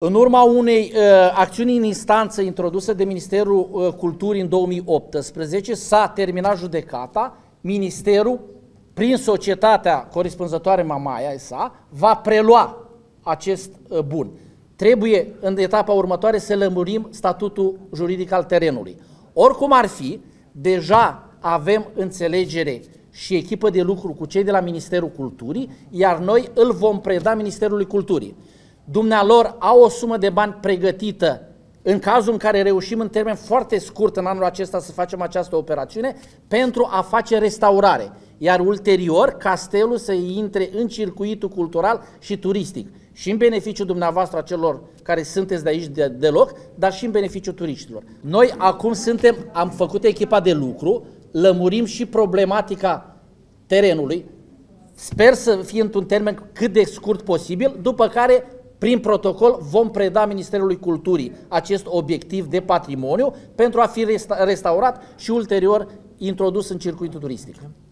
În urma unei acțiuni în instanță introdusă de Ministerul Culturii în 2018, s-a terminat judecata, Ministerul, prin societatea corespunzătoare Mamaia S.A., va prelua acest bun. Trebuie în etapa următoare să lămurim statutul juridic al terenului. Oricum ar fi, deja avem înțelegere și echipă de lucru cu cei de la Ministerul Culturii, iar noi îl vom preda Ministerului Culturii. Dumnealor au o sumă de bani pregătită în cazul în care reușim în termen foarte scurt în anul acesta să facem această operațiune pentru a face restaurare, iar ulterior castelul să intre în circuitul cultural și turistic și în beneficiul dumneavoastră a celor care sunteți de aici deloc, dar și în beneficiul turiștilor. Noi acum am făcut echipa de lucru, lămurim și problematica terenului, sper să fie într-un termen cât de scurt posibil, după care prin protocol vom preda Ministerului Culturii acest obiectiv de patrimoniu pentru a fi restaurat și ulterior introdus în circuitul turistic.